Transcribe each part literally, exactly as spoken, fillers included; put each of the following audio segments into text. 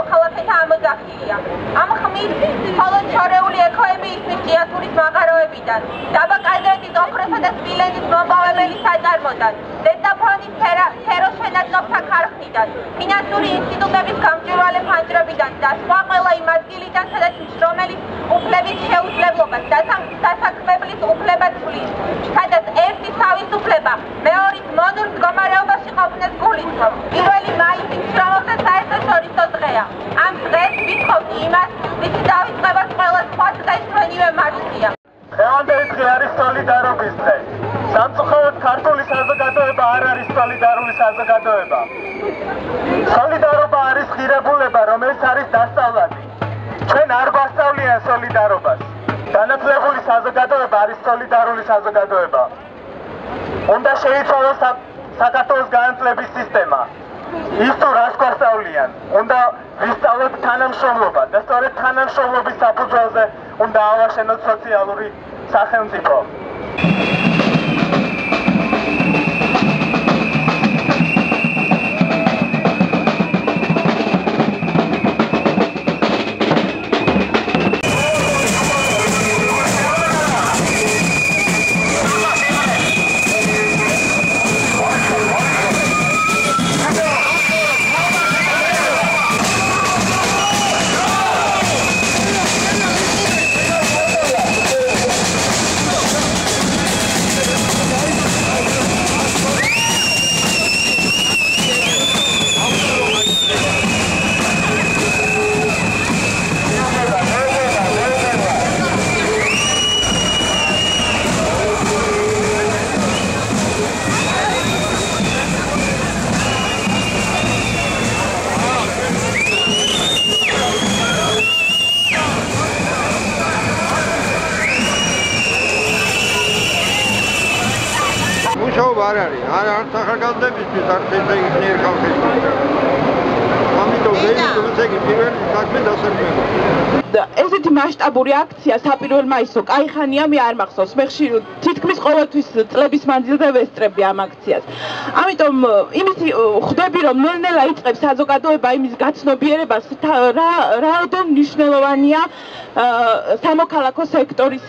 მოხალხეთა ამოძახილია. ამ ხმის მხოლოდ შორეული ექოები ისმის ჭიათურის მაღაროებიდან, დაბა კაზრეთის ოქროსა და სპილენძის მომპოვებელი საწარმოდან, ზედაფონის სფეროშენადნობთა ქარხნიდან, ფინანსური ინსტიტუტების გამჭვირვალე ფანჯრებიდან და სხვა ყველა იმ ადგილიდან, სადაც რომელიც უფლების შეუძლებლობას დასაქმებლის უფლება ცვლის, სადაც ერთის თავისუფლება მეორის მონურ მდგომარეობაში ყოფნას გულისხმობს. პირველი მაისი მშრომელთა საერთაშორისო დღეა. ამ დღეს ვითხოვთ იმას, ვისი დავიწყებას ყველა სხვა დღეს ჩვენივე მარცხია. დღევანდელი დღე არის სოლიდარობის დღე. სამწუხაროდ ქართული საზოგადოება არ არის სოლიდარული საზოგადოება. სოლიდარობა არის ღირებულება, რომელიც არის დასწავლადი. ჩვენ არ გვასწავლიან სოლიდარობას. განათლებული საზოგადოება არის სოლიდარული საზოგადოება. უნდა შეიცვალოს საქართველოს განათლების სისტემა. ის თუ რას გვასწავლიან, უნდა ვისწავლოთ თანამშრომლობა და სწორედ თანამშრომლობის საფუძველზე უნდა ავაშენოთ სოციალური სახელმწიფო. არ არის, არ არ სახალხოებისთვის არ შეიძლება ხალხისთვის. ამიტომ ვეცდებით ეგ პირველი საქმე დასაქმება. ესეთი მასშტაბური აქცია საპირველ მაისო კაიხანია მე არ მახსოვს. მე ხშირ თითქმის ყოველთვის წლების მანძილზე ვესწრებდი ამ აქციას. ამიტომ იმის ხვდები რომ ნელ-ნელა იწყებს საზოგადოება იმის გაცნობიერებას რა რაოდენ მნიშვნელოვანია სამოქალაქო სექტორის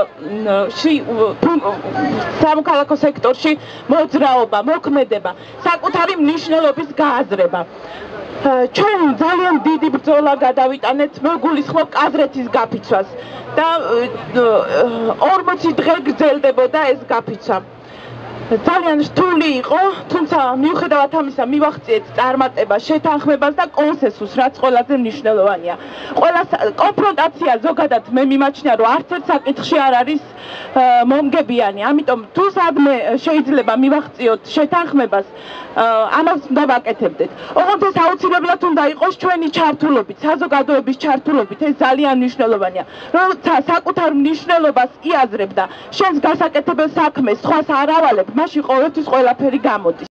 სამოქალაქო სექტორში მოძრაობა, მოქმედება, საკუთარი მნიშვნელობის გააზრება. ჩვენ ძალიან დიდი ბრძოლა გადავიტანეთ, მოგულისხმობ კაზრეთის გაფიცვას და ორმოცი დღე გრძელდებოდა ეს გაფიცვა. ძალიან რთული იყო, თუმცა მიუხედავად ამისა მივახციეთ წარმატებას, შეთანხმებას და კონსენსუსს, რაც ყველაზე მნიშვნელოვანია. ყველა კონფრონტაცია ზოგადად მე მიმაჩნია, რომ არც ერთ საკითხში არ არის მომგებიანი. ამიტომ თუ სადმე შეიძლება მივახციოთ შეთანხმებას, ამას უნდა ვაკეთებდეთ. ოღონდ ეს აუცილებლად უნდა იყოს ჩვენი ჩართულობით, საზოგადოების ჩართულობით, ეს ძალიან მნიშვნელოვანია. როცა საკუთარ მნიშვნელობას იაზრებ და შენს გასაკეთებელ საქმეს სხვას არ ავალებ, მაშინ ყოველთვის ყველაფერი გამოდის.